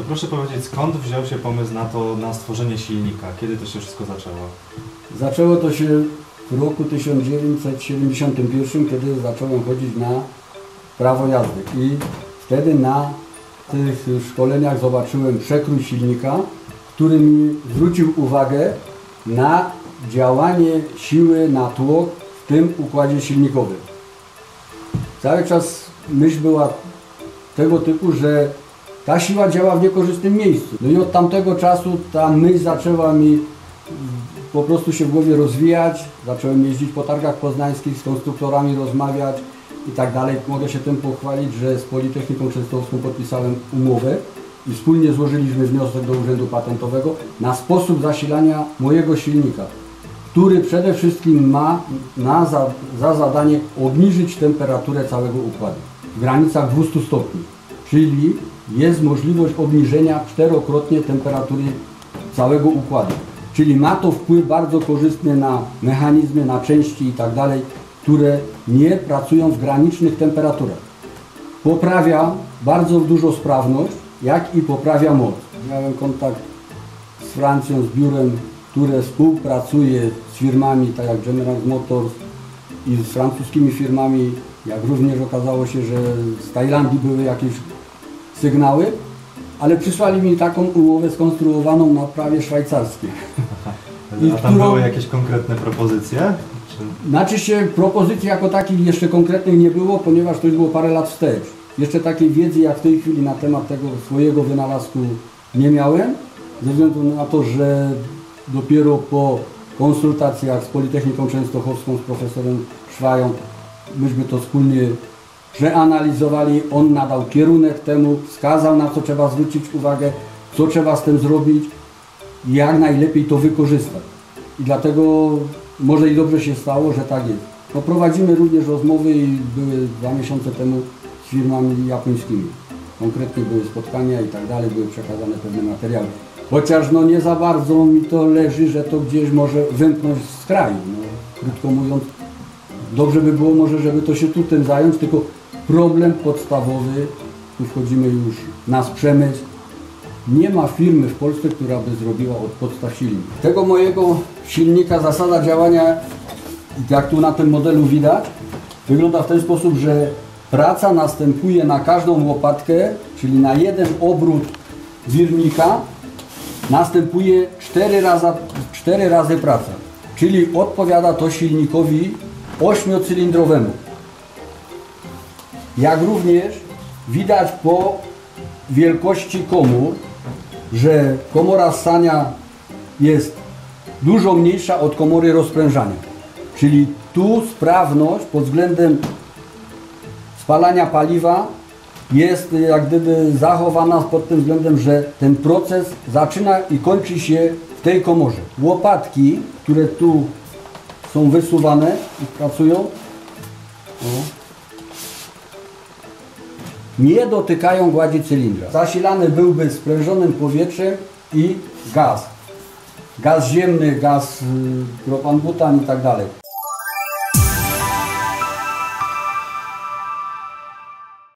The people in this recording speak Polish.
proszę powiedzieć, skąd wziął się pomysł na stworzenie silnika? Kiedy to się wszystko zaczęło? Zaczęło to się w roku 1971, kiedy zacząłem chodzić na prawo jazdy i wtedy na tych szkoleniach zobaczyłem przekrój silnika, który mi zwrócił uwagę na działanie siły na tłok w tym układzie silnikowym. Cały czas myśl była tego typu, że ta siła działa w niekorzystnym miejscu. No i od tamtego czasu ta myśl zaczęła mi po prostu się w głowie rozwijać. Zacząłem jeździć po targach poznańskich, z konstruktorami rozmawiać i tak dalej. Mogę się tym pochwalić, że z Politechniką Częstochowską podpisałem umowę i wspólnie złożyliśmy wniosek do Urzędu Patentowego na sposób zasilania mojego silnika, który przede wszystkim ma za zadanie obniżyć temperaturę całego układu w granicach 200 stopni. Czyli jest możliwość obniżenia 4-krotnie temperatury całego układu. Czyli ma to wpływ bardzo korzystny na mechanizmy, na części i tak dalej, które nie pracują w granicznych temperaturach. Poprawia bardzo dużo sprawność, jak i poprawia moc. Miałem kontakt z Francją, z biurem, które współpracuje z firmami tak jak General Motors i z francuskimi firmami, jak również okazało się, że z Tajlandii były jakieś sygnały, ale przysłali mi taką umowę skonstruowaną na prawie szwajcarskim. A tam były jakieś konkretne propozycje? Czy... Znaczy się propozycji jako takich jeszcze konkretnych nie było, ponieważ to już było parę lat wstecz. Jeszcze takiej wiedzy jak w tej chwili na temat tego swojego wynalazku nie miałem, ze względu na to, że dopiero po konsultacjach z Politechniką Częstochowską, z profesorem Szwają, myśmy to wspólnie przeanalizowali, on nadał kierunek temu, wskazał, na co trzeba zwrócić uwagę, co trzeba z tym zrobić i jak najlepiej to wykorzystać. I dlatego może i dobrze się stało, że tak jest. No, prowadzimy również rozmowy i były 2 miesiące temu z firmami japońskimi. Konkretnie były spotkania i tak dalej, były przekazane pewne materiały. Chociaż no nie za bardzo mi to leży, że to gdzieś może wymknąć z kraju. No, krótko mówiąc, dobrze by było może, żeby to się tu tym zająć, tylko problem podstawowy, tu wchodzimy już na przemysł. Nie ma firmy w Polsce, która by zrobiła od podstaw silnik. Tego mojego silnika zasada działania, jak tu na tym modelu widać, wygląda w ten sposób, że praca następuje na każdą łopatkę, czyli na jeden obrót wirnika następuje 4 razy praca. Czyli odpowiada to silnikowi 8-cylindrowemu. Jak również widać po wielkości komór, że komora ssania jest dużo mniejsza od komory rozprężania. Czyli tu sprawność pod względem spalania paliwa jest jak gdyby zachowana pod tym względem, że ten proces zaczyna i kończy się w tej komorze. Łopatki, które tu są wysuwane i pracują, nie dotykają gładzi cylindra. Zasilany byłby sprężonym powietrzem i gaz. Gaz ziemny, gaz propan-butan i tak dalej.